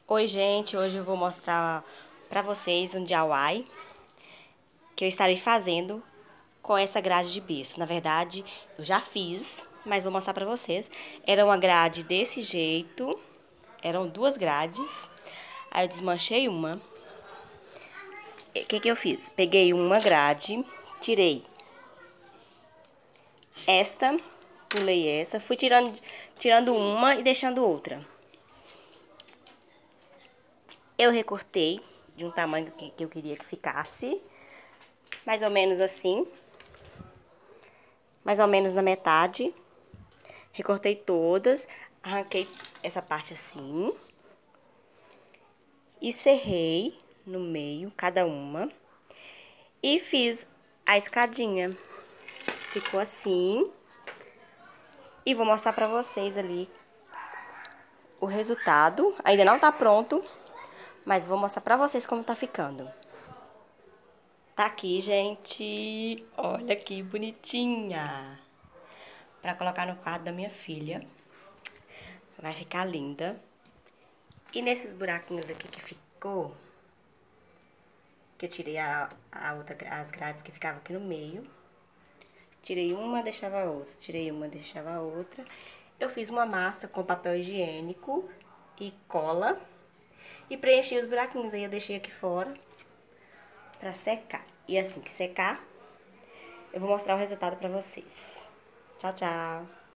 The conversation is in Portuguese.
Oi, gente, hoje eu vou mostrar pra vocês um DIY que eu estarei fazendo com essa grade de berço. Na verdade, eu já fiz, mas vou mostrar pra vocês. Era uma grade desse jeito, eram duas grades. Aí eu desmanchei uma. O que eu fiz? Peguei uma grade, tirei esta, pulei essa, fui tirando uma e deixando outra. Eu recortei de um tamanho que eu queria que ficasse, mais ou menos assim, mais ou menos na metade. Recortei todas, arranquei essa parte assim e serrei no meio cada uma e fiz a escadinha. Ficou assim. E vou mostrar pra vocês ali o resultado. Ainda não tá pronto, mas vou mostrar pra vocês como tá ficando. Tá aqui, gente. Olha que bonitinha. Pra colocar no quarto da minha filha. Vai ficar linda. E nesses buraquinhos aqui que ficou, que eu tirei as grades que ficavam aqui no meio. Tirei uma, deixava a outra. Tirei uma, deixava a outra. Eu fiz uma massa com papel higiênico e cola. E preenchi os buraquinhos. Aí eu deixei aqui fora pra secar. E assim que secar, eu vou mostrar o resultado pra vocês. Tchau, tchau!